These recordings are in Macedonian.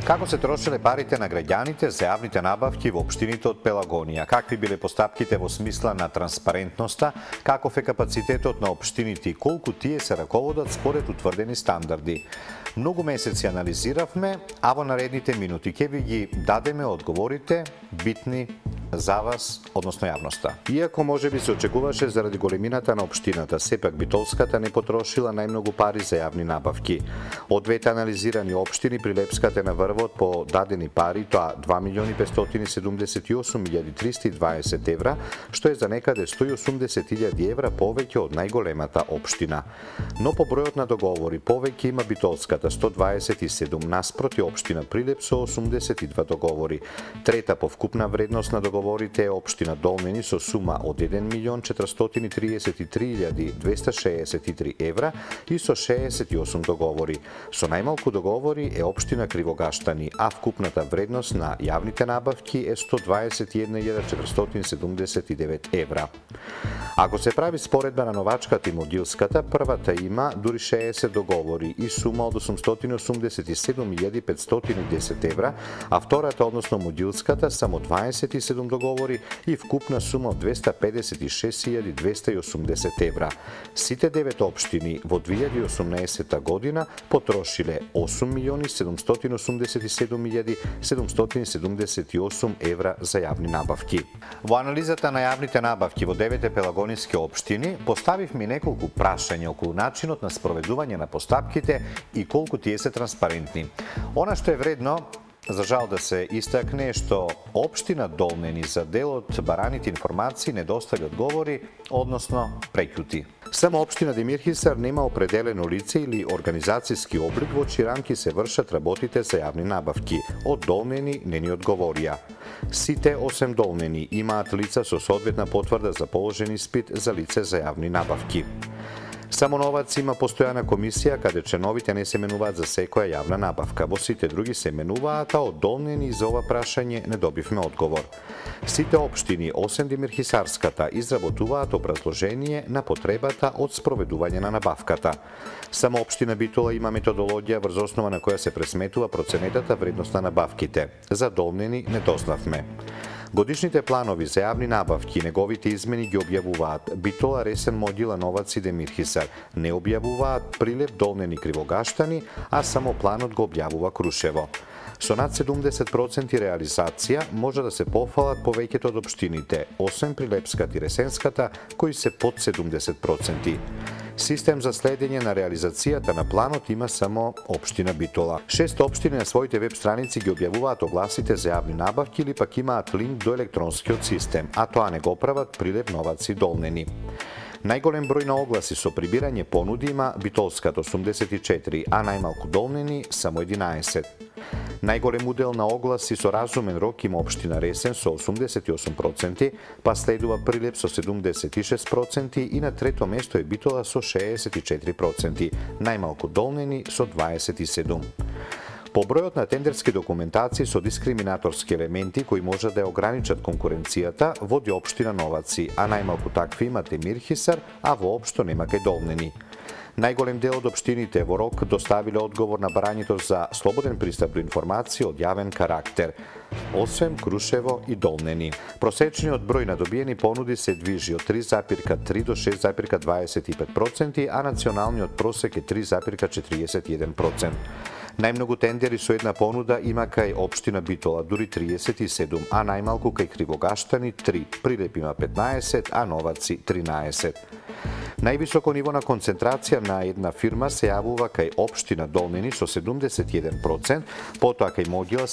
Како се трошеле парите на граѓаните за јавните набавки во општините од Пелагонија? Какви биле постапките во смисла на транспарентноста? Каков е капацитетот на општините и колку тие се раководат според утврдени стандарди? Многу месеци анализиравме, а во наредните минути ќе ви ги дадеме одговорите битни за вас, односно јавноста. Иако може би се очекуваше заради големината на општината, сепак Битолската не потрошила најмногу пари за јавни набавки. Од двете анализирани општини Прилепската е на врвот по дадени пари, тоа 2.578.320 евра, што е за некаде 180.000 евра повеќе од најголемата општина. Но по бројот на договори повеќе има Битолската 127 наспроти општина Прилеп со 82 договори. Трета по вкупна вредност на договорите е општина Долнени со сума од 1.433.263 евра и со 68 договори. Со најмалку договори е општина Кривогаштани, а вкупната вредност на јавните набавки е 121.479 евра. Ако се прави споредба на новачката и модилската, првата има дури 60 договори и сума од 887.510 евра, а втората, односно модилската, само 27 договори и вкупна сума од 256.280 евра. Сите 9 општини во 2018 година потрошиле 8.787.778 евра за јавни набавки. Во анализата на јавните набавки во 9 пелагониски општини поставивме неколку прашања околу начинот на спроведување на постапките и колку тие се транспарентни. Она што е вредно за жал да се истакне што општина Долнени за дел од бараните информации не достави одговори, односно преќути. Само општина Демирхисар нема определено лице или организацијски облик во чии рамки се вршат работите за јавни набавки. Од Долнени не ни одговорија. Сите 8 Долнени имаат лица со соодветна потврда за положен испит за лице за јавни набавки. Само Новац има постојана комисија каде членовите не се менуваат за секоја јавна набавка. Во сите други се менуваат, а од Долнени за ова прашање не добивме одговор. Сите општини, освен Демирхисарската, изработуваат образложение на потребата од спроведување на набавката. Само општина Битола има методологија врз основа на која се пресметува проценетата вредност на набавките. За Долнени не дознавме. Годишните планови за јавни набавки и неговите измени ги објавуваат Битола, Ресен, Модила, Новац и Демирхисар. Не објавуваат Прилеп, Долнени, Кривогаштани, а само планот го објавува Крушево. Со над 70% реализација може да се пофалат повеќето од општините, освен Прилепската и Ресенската, кои се под 70%. Систем за следење на реализацијата на планот има само општина Битола. 6 општини на своите веб страници ги објавуваат огласите за јавни набавки или пак имаат линк до електронскиот систем, а тоа не го прават Прилеп, Новац и Долнени. Најголем број на огласи со прибирање понуди има Битолската 84, а најмалку Долнени само 11. Најголем удел на огласи со разумен рок има општина Ресен со 88%, па следува Прилеп со 76% и на трето место е Битола со 64%, најмалку Долнени со 27%. По бројот на тендерски документации со дискриминаторски елементи кои може да ја ограничат конкуренцијата води општина Новаци, а најмалку такви има Демирхисар, а воопшто нема кај Долнени. Најголем дел од општините во рок доставиле одговор на барањето за слободен пристап до информација од јавен карактер, освен Крушево и Долнени. Просечниот број на добиени понуди се движи од 3,3 до 6,25%, а националниот просек е 3,41%. Најмногу тендери со една понуда има кај општина Битола, дури 37, а најмалку кај Кривогаштани 3, Прилеп има 15, а Новаци 13. Највисоко ниво на концентрација на една фирма се јавува кај општина Долнени со 71%, потоа кај Могила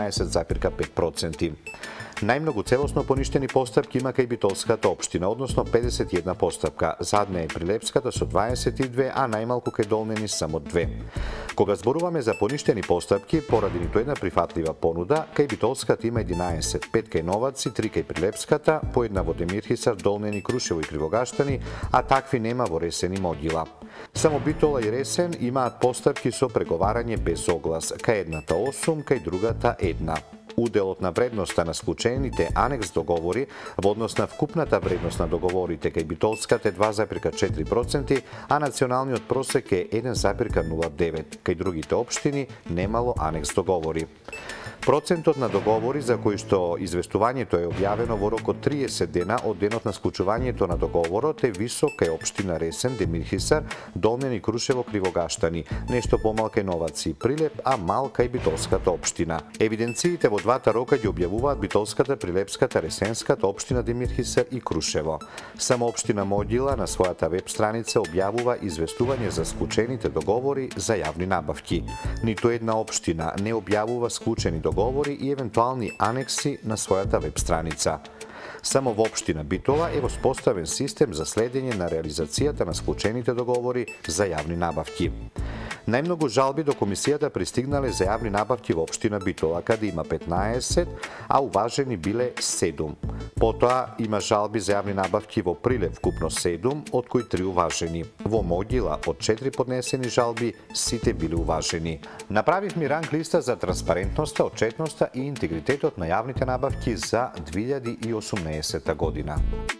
17,5%. Најмногу целосно поништени постапки има кај Битолската општина, односно 51 постапка. Задна е Прилепската со 22, а најмалку кај Долнени само 2. Кога зборуваме за поништени постапки, поради ниту една прифатлива понуда, кај Битолската има 11, 5 кај Новаци, 3 кај Прилепската, по една во Демирхисар, Долнени, Крушево и Кривогаштани, а такви нема во Ресен и Могила. Само Битола и Ресен имаат постапки со преговарање без оглас, кај едната 8, кај другата 1. Уделот на вредноста на склучените анекс договори во однос на вкупната вредност на договорите кај Битолската е 2,4%, а националниот просек е 1,09%. Кај другите општини немало анекс договори. Процентот на договори за кои што известувањето е објавено во рок од 30 дена од денот на склучувањето на договорот е висок кај општина Ресен, Демирхисар, Долнен и Крушево, Кривогаштани, нешто помал кај Новаци и Прилеп, а мал кај Битолската општина. Евиденциите во двата рока ги објавуваат Битолската, Прилепската, Ресенската, општина Демирхисар и Крушево. Само општина Могила на својата веб страница објавува известување за склучените договори за јавни набавки. Ниту една општина не објавува склучени договори и евентуални анекси на својата веб страница. Само во општина Битола е воспоставен систем за следење на реализацијата на склучените договори за јавни набавки. Најмногу жалби до комисијата пристигнале за јавни набавки во општина Битола, каде има 15, а уважени биле 7. Потоа има жалби за јавни набавки во Прилеп, вкупно 7, од кои 3 уважени. Во Могила од 4 поднесени жалби, сите биле уважени. Направивме ранг листа за транспарентноста, отчетноста и интегритетот на јавните набавки за 2018 година.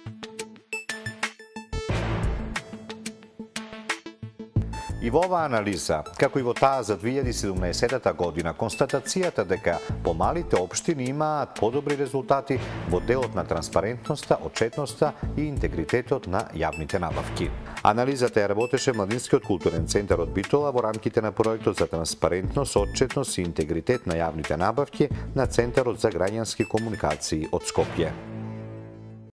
И во оваа анализа, како и во таа за 2017 година, констатацијата дека помалите општини имаат подобри резултати во делот на транспарентноста, отчетноста и интегритетот на јавните набавки. Анализата ја работеше Младинскиот културен центар од Битола во рамките на проектот за транспарентност, отчетност и интегритет на јавните набавки на Центарот за граѓански комуникации од Скопје.